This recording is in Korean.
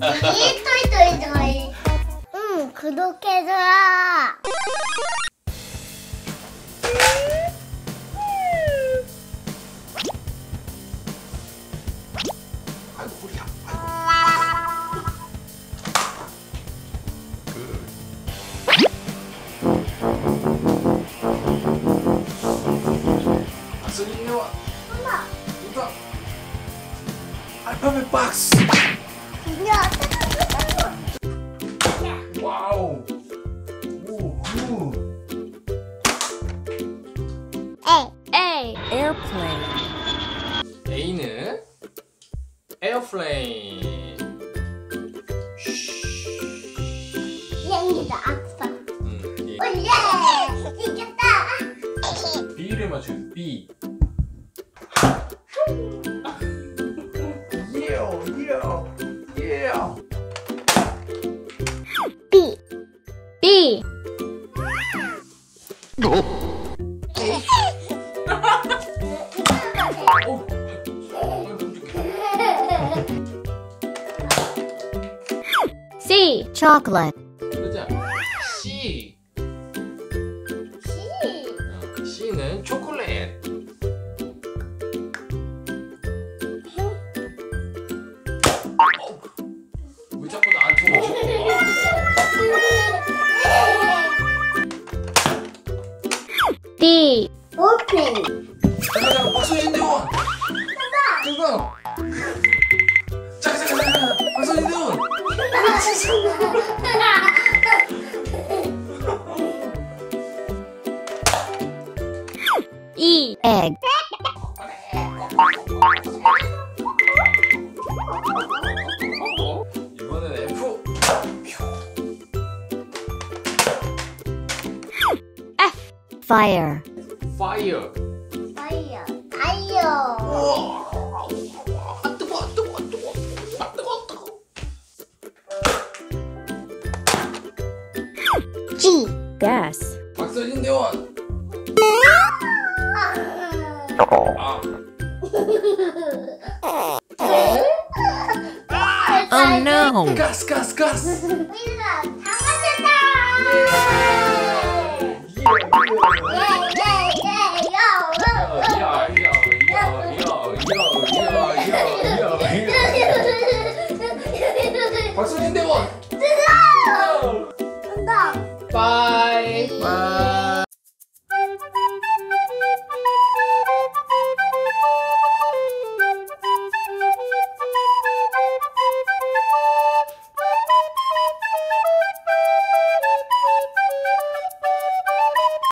찌니토이. 응, 구독해줘라. 아이고 우리야. 박선이와 누가 알파벳 박스. 와우. 오. A. airplane, A는 에어플레인. 비행기다 아빠. 예. 오예! 이겼다. B를 맞추는 B. Yeah. B. C. Chocolate. 그러자. C. C는 초콜릿. 왜 자꾸 나한테 오지? D. 볼펜. 잠깐 박선진 대원. 잠깐. 잠깐. 박선진 대원. E. Egg. 이번엔 F. Fire. Fire. Fire. 뜨거. G. gas, 박선진 대원. oh no, 가스. 우리가 다 맞췄다. 박선진 대원.